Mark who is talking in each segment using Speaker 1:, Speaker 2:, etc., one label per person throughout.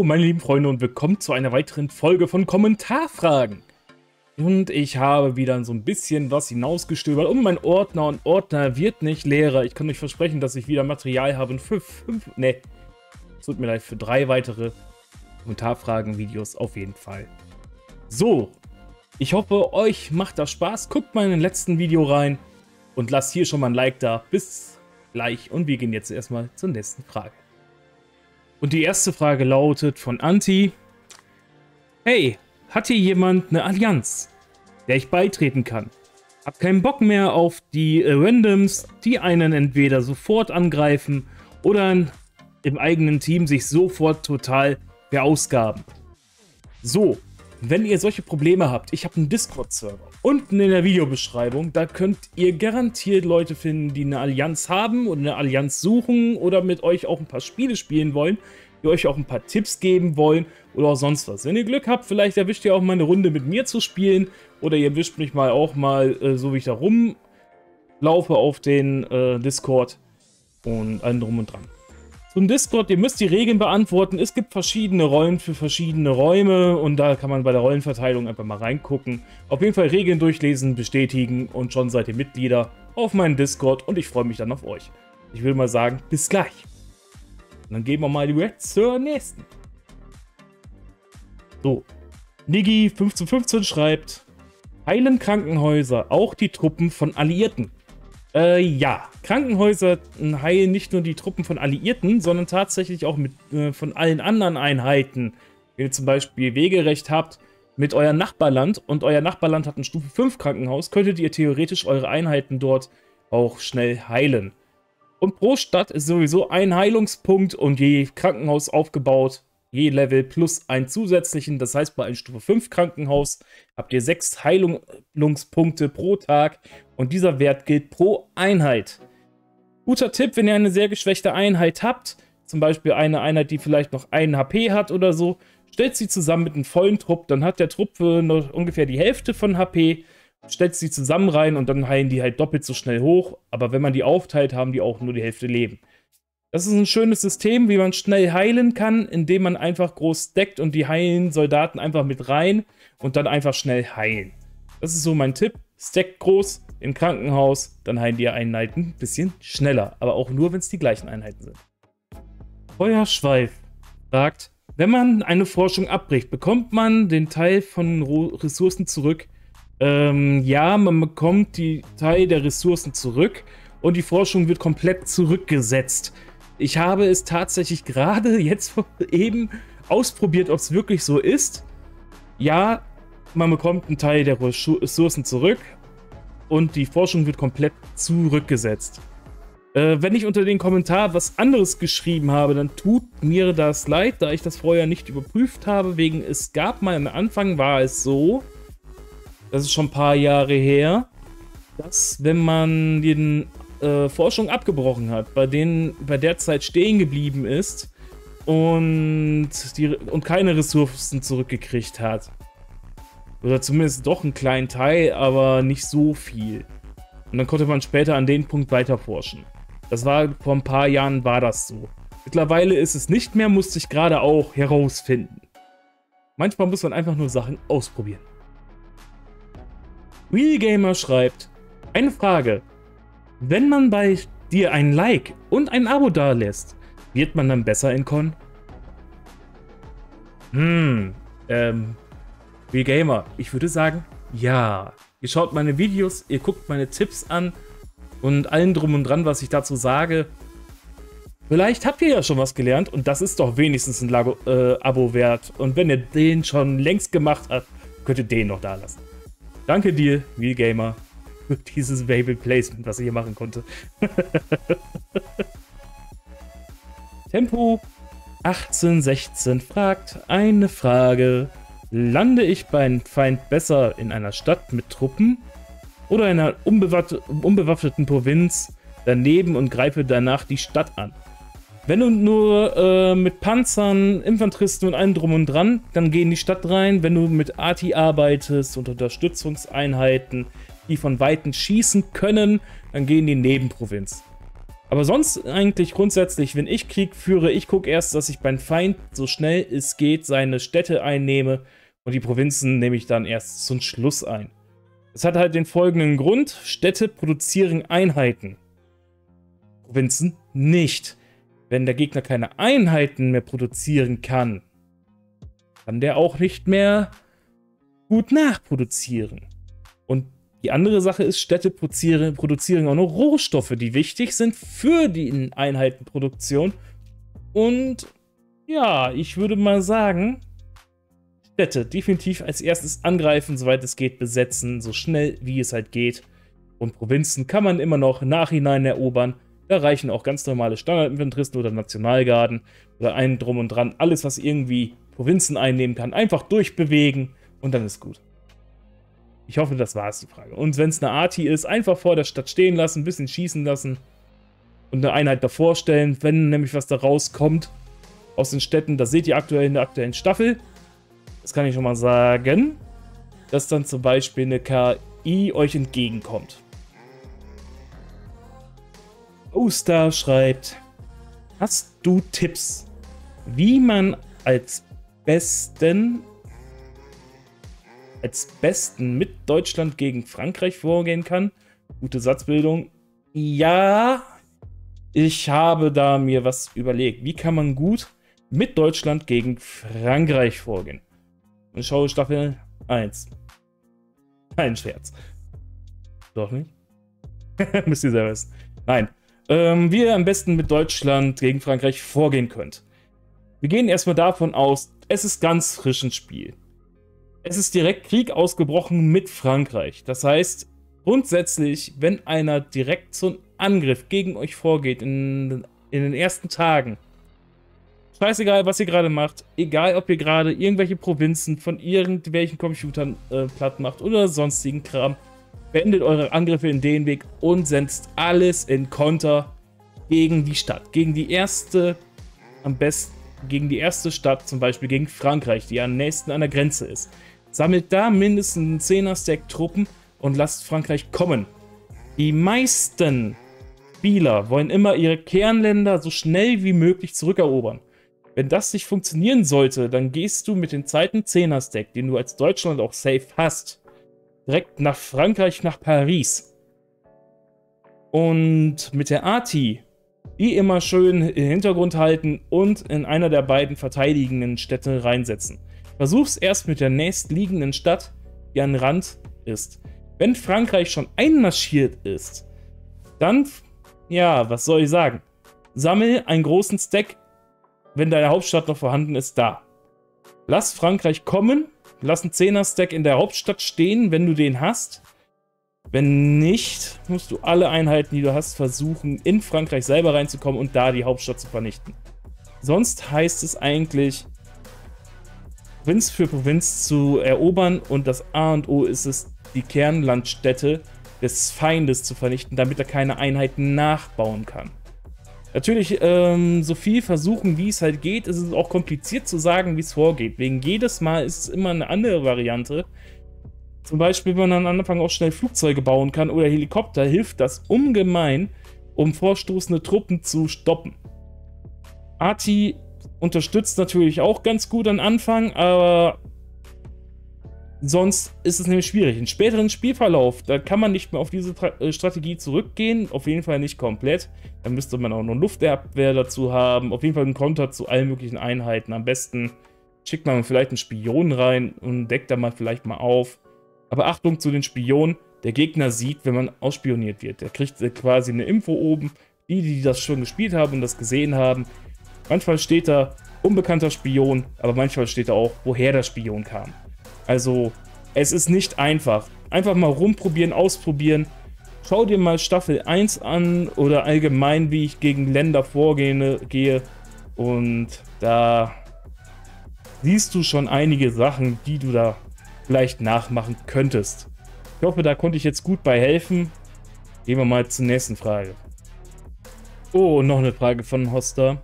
Speaker 1: meine lieben Freunde, und willkommen zu einer weiteren Folge von Kommentarfragen. Und ich habe wieder so ein bisschen was hinausgestöbert und mein Ordner wird nicht leerer. Ich kann euch versprechen, dass ich wieder Material habe für tut mir leid, für 3 weitere Kommentarfragen-Videos auf jeden Fall. So, ich hoffe, euch macht das Spaß. Guckt mal in den letzten Video rein und lasst hier schon mal ein Like da. Bis gleich und wir gehen jetzt erstmal zur nächsten Frage. Und die erste Frage lautet von Anti: Hey, hat hier jemand eine Allianz, der ich beitreten kann? Hab keinen Bock mehr auf die Randoms, die einen entweder sofort angreifen oder im eigenen Team sich sofort total verausgaben. So, wenn ihr solche Probleme habt, ich habe einen Discord-Server. Unten in der Videobeschreibung, da könnt ihr garantiert Leute finden, die eine Allianz haben oder eine Allianz suchen oder mit euch auch ein paar Spiele spielen wollen, die euch auch ein paar Tipps geben wollen oder auch sonst was. Wenn ihr Glück habt, vielleicht erwischt ihr auch mal eine Runde mit mir zu spielen oder ihr erwischt mich mal auch mal, so wie ich da rumlaufe auf den Discord und allem drum und dran. Zum Discord, ihr müsst die Regeln beantworten. Es gibt verschiedene Rollen für verschiedene Räume und da kann man bei der Rollenverteilung einfach mal reingucken. Auf jeden Fall Regeln durchlesen, bestätigen und schon seid ihr Mitglieder auf meinem Discord und ich freue mich dann auf euch. Ich will mal sagen, bis gleich. Und dann gehen wir mal direkt zur nächsten. So, Niggi 1515 schreibt: Heilen Krankenhäuser auch die Truppen von Alliierten? Ja, Krankenhäuser heilen nicht nur die Truppen von Alliierten, sondern tatsächlich auch von allen anderen Einheiten. Wenn ihr zum Beispiel Wegerecht habt mit eurem Nachbarland und euer Nachbarland hat ein Stufe 5 Krankenhaus, könntet ihr theoretisch eure Einheiten dort auch schnell heilen. Und pro Stadt ist sowieso ein Heilungspunkt und je Krankenhaus aufgebaut, je Level plus einen zusätzlichen. Das heißt, bei einem Stufe 5 Krankenhaus habt ihr 6 Heilungspunkte pro Tag und dieser Wert gilt pro Einheit. Guter Tipp, wenn ihr eine sehr geschwächte Einheit habt, zum Beispiel eine Einheit, die vielleicht noch 1 HP hat oder so, stellt sie zusammen mit einem vollen Trupp, dann hat der Trupp noch ungefähr die Hälfte von HP, stellt sie zusammen rein und dann heilen die halt doppelt so schnell hoch, aber wenn man die aufteilt, haben die auch nur die Hälfte Leben. Das ist ein schönes System, wie man schnell heilen kann, indem man einfach groß stackt und die heilen Soldaten einfach mit rein und dann einfach schnell heilen. Das ist so mein Tipp. Stackt groß im Krankenhaus, dann heilen die Einheiten ein bisschen schneller, aber auch nur, wenn es die gleichen Einheiten sind. Feuerschweif fragt: Wenn man eine Forschung abbricht, bekommt man den Teil von Ressourcen zurück? Ja, man bekommt die Teil der Ressourcen zurück und die Forschung wird komplett zurückgesetzt. Ich habe es tatsächlich gerade jetzt eben ausprobiert, ob es wirklich so ist. Ja, man bekommt einen Teil der Ressourcen zurück und die Forschung wird komplett zurückgesetzt. Wenn ich unter den Kommentar was anderes geschrieben habe, dann tut mir das leid, da ich das vorher nicht überprüft habe. Wegen es gab mal am Anfang war es so, das ist schon ein paar Jahre her, dass wenn man den Forschung abgebrochen hat, bei der Zeit stehen geblieben ist und keine Ressourcen zurückgekriegt hat. Oder zumindest doch einen kleinen Teil, aber nicht so viel. Und dann konnte man später an den Punkt weiter forschen. Das war vor ein paar Jahren war das so. Mittlerweile ist es nicht mehr, musste ich gerade auch herausfinden. Manchmal muss man einfach nur Sachen ausprobieren. RealGamer schreibt: Eine Frage. Wenn man bei dir ein Like und ein Abo dalässt, wird man dann besser in Con? RealGamer, ich würde sagen, ja. Ihr schaut meine Videos, ihr guckt meine Tipps an und allen drum und dran, was ich dazu sage. Vielleicht habt ihr ja schon was gelernt und das ist doch wenigstens ein Abo wert. Und wenn ihr den schon längst gemacht habt, könnt ihr den noch da lassen. Danke dir, RealGamer, für dieses Babel Placement, was ich hier machen konnte. Tempo 1816 fragt eine Frage: Lande ich beim Feind besser in einer Stadt mit Truppen oder in einer unbewaffneten Provinz daneben und greife danach die Stadt an? Wenn du nur mit Panzern, Infanteristen und allem drum und dran, dann geh in die Stadt rein. Wenn du mit Arti arbeitest und Unterstützungseinheiten, die von Weitem schießen können, dann geh in die Nebenprovinz. Aber sonst eigentlich grundsätzlich, wenn ich Krieg führe, ich gucke erst, dass ich beim Feind so schnell es geht seine Städte einnehme und die Provinzen nehme ich dann erst zum Schluss ein. Das hat halt den folgenden Grund: Städte produzieren Einheiten, Provinzen nicht. Wenn der Gegner keine Einheiten mehr produzieren kann, kann der auch nicht mehr gut nachproduzieren. Und die andere Sache ist, Städte produzieren auch noch Rohstoffe, die wichtig sind für die Einheitenproduktion. Und ja, ich würde mal sagen, Städte definitiv als erstes angreifen, soweit es geht, besetzen, so schnell wie es halt geht. Und Provinzen kann man immer noch im Nachhinein erobern. Da reichen auch ganz normale Standardinfanteristen oder Nationalgarden oder einen drum und dran. Alles, was irgendwie Provinzen einnehmen kann, einfach durchbewegen und dann ist gut. Ich hoffe, das war es, die Frage. Und wenn es eine Arti ist, einfach vor der Stadt stehen lassen, ein bisschen schießen lassen und eine Einheit davor stellen, wenn nämlich was da rauskommt aus den Städten. Das seht ihr aktuell in der aktuellen Staffel. Das kann ich schon mal sagen, dass dann zum Beispiel eine KI euch entgegenkommt. Oster schreibt: Hast du Tipps, wie man als Besten mit Deutschland gegen Frankreich vorgehen kann? Gute Satzbildung. Ja, ich habe da mir was überlegt. Wie kann man gut mit Deutschland gegen Frankreich vorgehen? Ich schaue Staffel 1. Kein Scherz. Doch nicht? Müsst ihr selber wissen. Nein. Wie ihr am besten mit Deutschland gegen Frankreich vorgehen könnt. Wir gehen erstmal davon aus, es ist ganz frisch ins Spiel. Es ist direkt Krieg ausgebrochen mit Frankreich. Das heißt, grundsätzlich, wenn einer direkt zum Angriff gegen euch vorgeht in den ersten Tagen, scheißegal, was ihr gerade macht, egal, ob ihr gerade irgendwelche Provinzen von irgendwelchen Computern platt macht oder sonstigen Kram, beendet eure Angriffe in den Weg und setzt alles in Konter gegen die Stadt. Gegen die erste, am besten gegen die erste Stadt, zum Beispiel gegen Frankreich, die am nächsten an der Grenze ist. Sammelt da mindestens einen 10er-Stack Truppen und lasst Frankreich kommen. Die meisten Spieler wollen immer ihre Kernländer so schnell wie möglich zurückerobern. Wenn das nicht funktionieren sollte, dann gehst du mit dem zweiten 10er-Stack, den du als Deutschland auch safe hast, direkt nach Frankreich, nach Paris. Und mit der Arti, die immer schön im Hintergrund halten und in einer der beiden verteidigenden Städte reinsetzen. Versuch's erst mit der nächstliegenden Stadt, die an Rand ist. Wenn Frankreich schon einmarschiert ist, dann, ja, was soll ich sagen? Sammel einen großen Stack, wenn deine Hauptstadt noch vorhanden ist, da. Lass Frankreich kommen, lass einen 10er-Stack in der Hauptstadt stehen, wenn du den hast. Wenn nicht, musst du alle Einheiten, die du hast, versuchen, in Frankreich selber reinzukommen und da die Hauptstadt zu vernichten. Sonst heißt es eigentlich, Provinz für Provinz zu erobern und das A und O ist es, die Kernlandstädte des Feindes zu vernichten, damit er keine Einheiten nachbauen kann. Natürlich, so viel versuchen, wie es halt geht. Es ist auch kompliziert zu sagen, wie es vorgeht. Wegen jedes Mal ist es immer eine andere Variante. Zum Beispiel, wenn man am Anfang auch schnell Flugzeuge bauen kann oder Helikopter, hilft das ungemein, um vorstoßende Truppen zu stoppen. Arti unterstützt natürlich auch ganz gut am Anfang, aber sonst ist es nämlich schwierig. Im späteren Spielverlauf, da kann man nicht mehr auf diese Strategie zurückgehen, auf jeden Fall nicht komplett. Da müsste man auch noch Luftabwehr dazu haben, auf jeden Fall einen Konter zu allen möglichen Einheiten. Am besten schickt man vielleicht einen Spion rein und deckt da mal vielleicht mal auf. Aber Achtung zu den Spionen, der Gegner sieht, wenn man ausspioniert wird. Der kriegt quasi eine Info oben, die das schon gespielt haben und das gesehen haben. Manchmal steht da unbekannter Spion, aber manchmal steht da auch, woher der Spion kam. Also, es ist nicht einfach. Einfach mal rumprobieren, ausprobieren. Schau dir mal Staffel 1 an oder allgemein, wie ich gegen Länder gehe. Und da siehst du schon einige Sachen, die du da vielleicht nachmachen könntest. Ich hoffe, da konnte ich jetzt gut bei helfen. Gehen wir mal zur nächsten Frage. Oh, noch eine Frage von Hoster.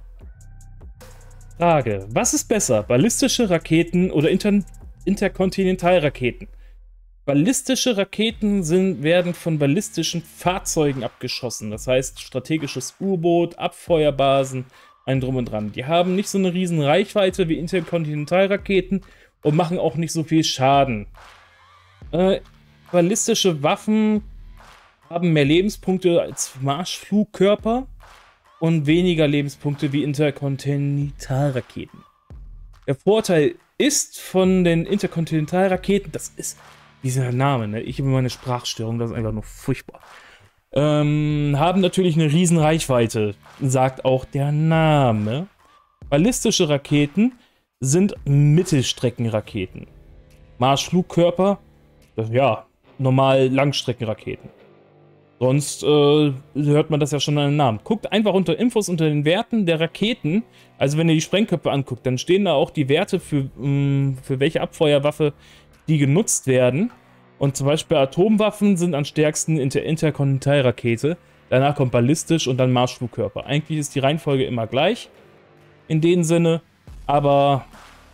Speaker 1: Frage: Was ist besser, ballistische Raketen oder Interkontinentalraketen? Ballistische Raketen werden von ballistischen Fahrzeugen abgeschossen. Das heißt, strategisches U-Boot, Abfeuerbasen, ein Drum und Dran. Die haben nicht so eine riesen Reichweite wie Interkontinentalraketen und machen auch nicht so viel Schaden. Ballistische Waffen haben mehr Lebenspunkte als Marschflugkörper und weniger Lebenspunkte wie Interkontinentalraketen. Der Vorteil ist von den Interkontinentalraketen, das ist dieser Name, ne? Ich habe meine Sprachstörung, das ist einfach nur furchtbar. Haben natürlich eine riesen Reichweite, sagt auch der Name. Ballistische Raketen sind Mittelstreckenraketen. Marschflugkörper, ja, normal Langstreckenraketen. Sonst hört man das ja schon an den Namen. Guckt einfach unter Infos unter den Werten der Raketen. Also wenn ihr die Sprengköpfe anguckt, dann stehen da auch die Werte für welche Abfeuerwaffe die genutzt werden. Und zum Beispiel Atomwaffen sind am stärksten in der Interkontinentalrakete. Danach kommt ballistisch und dann Marschflugkörper. Eigentlich ist die Reihenfolge immer gleich in dem Sinne, aber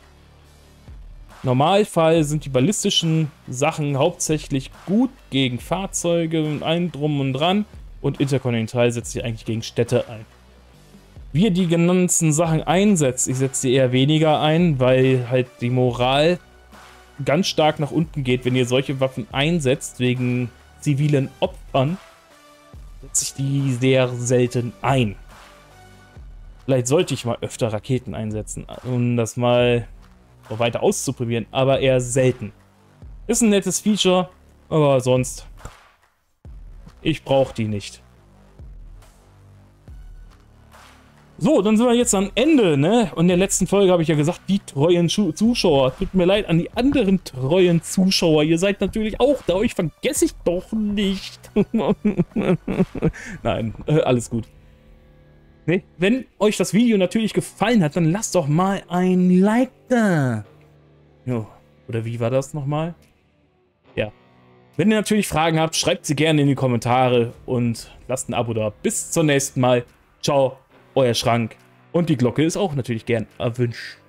Speaker 1: Normalfall sind die ballistischen Sachen hauptsächlich gut gegen Fahrzeuge und allem drum und dran und Interkontinental setzt sich eigentlich gegen Städte ein. Wie ihr die genannten Sachen einsetzt, ich setze sie eher weniger ein, weil halt die Moral ganz stark nach unten geht, wenn ihr solche Waffen einsetzt, wegen zivilen Opfern, setze ich die sehr selten ein. Vielleicht sollte ich mal öfter Raketen einsetzen, um das mal weiter auszuprobieren, aber eher selten. Ist ein nettes Feature, aber sonst, ich brauche die nicht. So, dann sind wir jetzt am Ende, ne? Und in der letzten Folge habe ich ja gesagt, die treuen Zuschauer. Tut mir leid an die anderen treuen Zuschauer. Ihr seid natürlich auch da. Euch vergesse ich doch nicht. Nein, alles gut. Nee, wenn euch das Video natürlich gefallen hat, dann lasst doch mal ein Like da. Jo, oder wie war das nochmal? Ja. Wenn ihr natürlich Fragen habt, schreibt sie gerne in die Kommentare und lasst ein Abo da. Bis zum nächsten Mal. Ciao, euer Schrank. Und die Glocke ist auch natürlich gern erwünscht.